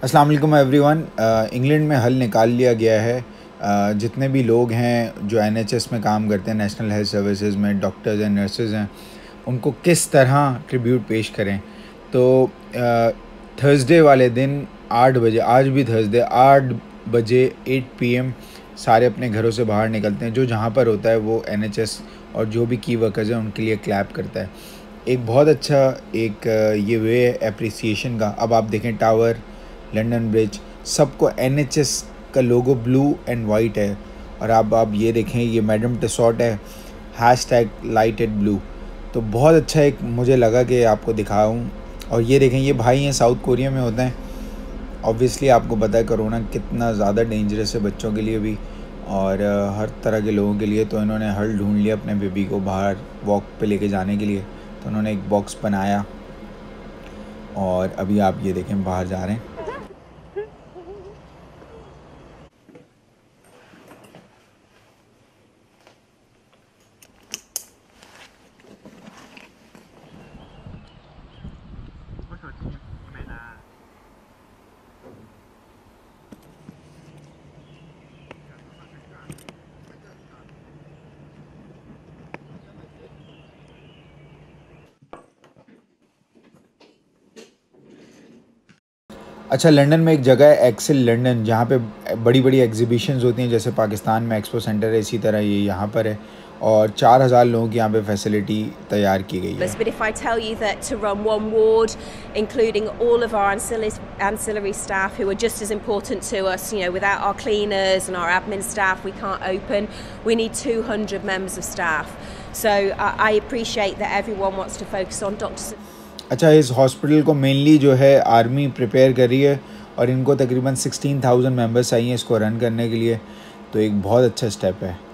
अस्सलाम वालेकुम everyone. England में हल निकाल लिया गया है। जितने भी लोग हैं जो NHS में काम करते हैं, नेशनल हेल्थ सर्विसेज में डॉक्टर्स एंड नर्सेज हैं, उनको किस तरह ट्रिब्यूट पेश करें। तो थर्सडे वाले दिन 8 बजे, आज भी थर्सडे 8 बजे 8 PM सारे अपने घरों से बाहर निकलते हैं। जो जहाँ पर होता है वो NHS और जो भी की वर्कर्स हैं उनके लिए क्लैप करता है। एक बहुत अच्छा एक ये वे है एप्रिसिएशन का। अब आप देखें टावर, लंदन ब्रिज, सबको NHS का लोगो ब्लू एंड वाइट है। और आप ये देखें, ये मैडम टिसॉट है, #LightItBlue। तो बहुत अच्छा एक मुझे लगा कि आपको दिखाऊं। और ये देखें, ये भाई हैं साउथ कोरिया में होते हैं। ऑब्वियसली आपको पता है कोरोना कितना ज़्यादा डेंजरस है बच्चों के लिए भी और हर तरह के लोगों के लिए। तो इन्होंने हल ढूंढ लिया अपने बेबी को बाहर वॉक पे लेके जाने के लिए। तो उन्होंने एक बॉक्स बनाया और अभी आप ये देखें बाहर जा रहे हैं। अच्छा, लंदन में एक जगह है एक्सेल लंदन, जहाँ पे बड़ी बड़ी एग्जीबिशंस होती हैं। जैसे पाकिस्तान में एक्सपो सेंटर है, इसी तरह ये यहाँ पर है और 4000 लोगों की यहाँ पे फैसिलिटी तैयार की गई है। But if I tell you that to run one ward, including all of our ancillary staff who are just as important to us, without our cleaners and our admin staff, we can't open. We need 200 members of staff. So I appreciate that everyone wants to focus on doctors. अच्छा, इस hospital को mainly जो है army prepare कर रही है और इनको तकरीबन 16,000 मेंबर्स चाहिए इसको रन करने के लिए। तो एक बहुत अच्छा स्टेप है।